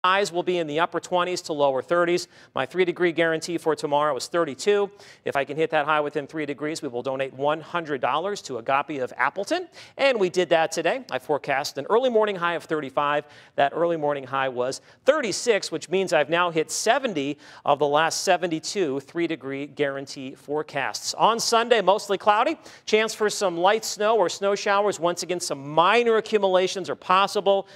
Highs will be in the upper 20s to lower 30s. My 3-degree guarantee for tomorrow is 32. If I can hit that high within 3 degrees, we will donate $100 to Agape of Appleton. And we did that today. I forecast an early morning high of 35. That early morning high was 36, which means I've now hit 70 of the last 72 3-degree guarantee forecasts. On Sunday, mostly cloudy. Chance for some light snow or snow showers. Once again, some minor accumulations are possible.